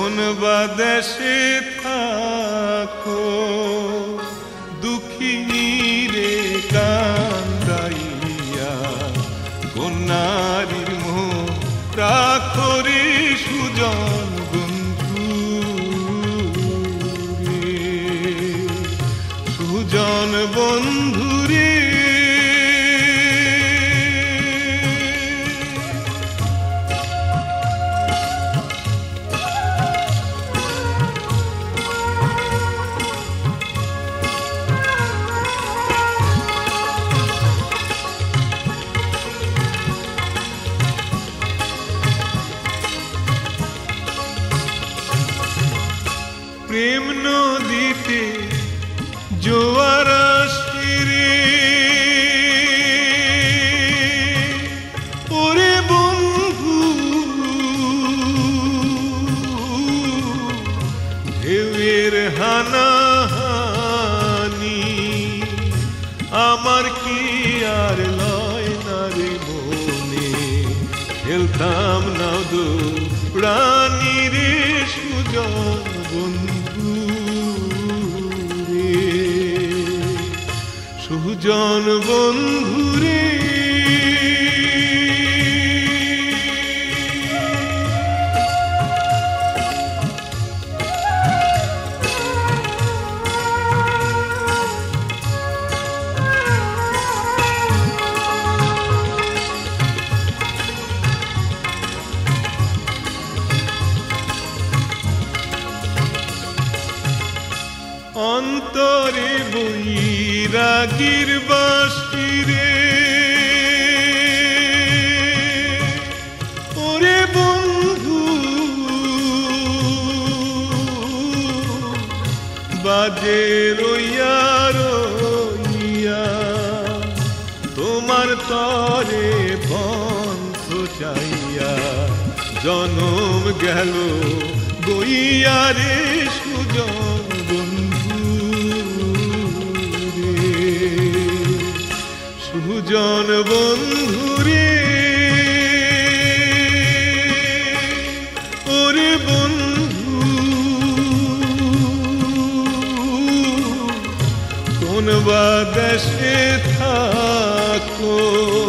কোনবা দেশে থাকো দুঃখিনী রে কান্দাইয়া, কোন নারীর মোহ রাখো রে সুজন বন্ধু রে, সুজন বন্ধু রে। প্রেম নদীতে জোয়ার আসে রে, ওরে বন্ধু ঢেউয়ের হানাহানি, আমার কি আর লয় না রে মনে, খেলতাম না দৌড়ানি রে সুজন বন্ধু রে, সুজন বন্ধু রে। অন্তরে বৈরাগীর বাঁশি রে, ওরে বন্ধু বাজে রইয়া রইয়া, তোমার তরে বন্ধ চাইয়া, জনম গেল বইয়া রে সুজন বন্ধু রে, সুজন বন্ধু রে। ওরে বন্ধু কোনবা দেশে থাকো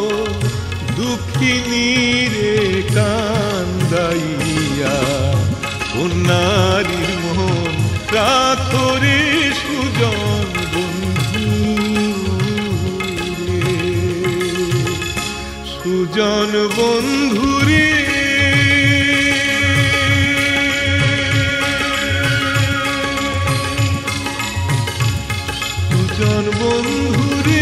দুঃখিনী রে কান্দাইয়া, কোন নারীর মন রাখো রে সুজন বন্ধু রে, সুজন বন্ধু রে। সুজন বন্ধু রে,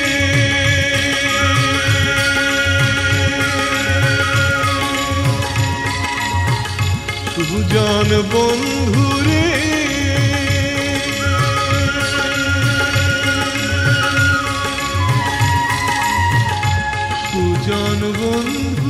সুজন বন্ধু রে, সুজন বন্ধু।